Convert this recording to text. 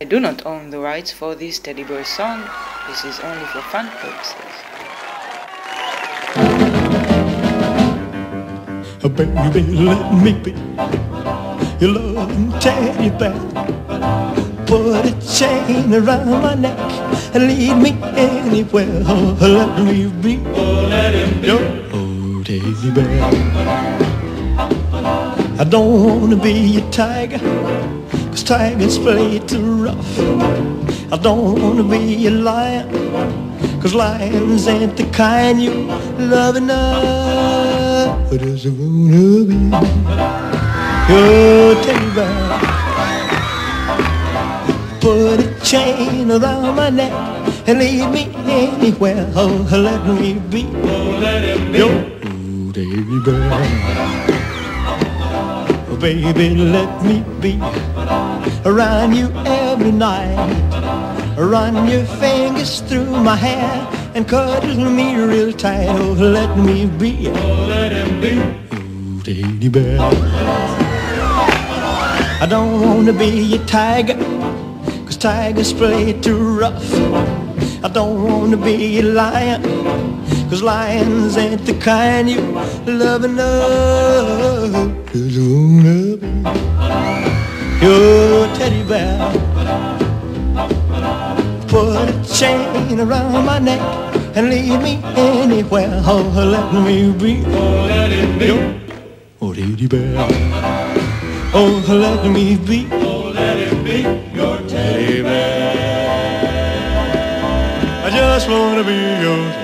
I do not own the rights for this teddy bear song. This is only for fun purposes. Baby, let me be your loving teddy bear. Put a chain around my neck and lead me anywhere. Oh, let me be your teddy bear. I don't wanna be a tiger, 'cause tigers play too rough. I don't wanna be a lion, 'cause lions ain't the kind you love enough. I just wanna be your teddy bear. Put a chain around my neck and lead me anywhere. Oh, let me be your teddy bear. Oh, baby, let me be around you every night. Run your fingers through my hair and cuddle me real tight. Oh, let me be your teddy bear. I don't wanna be a tiger, 'cause tigers play too rough. I don't wanna be a lion, 'cause lions ain't the kind you love enough. Just wanna be your teddy bear. Put a chain around my neck and lead me anywhere. Oh, let me be your teddy bear. Oh, let me be your teddy bear. I just wanna be your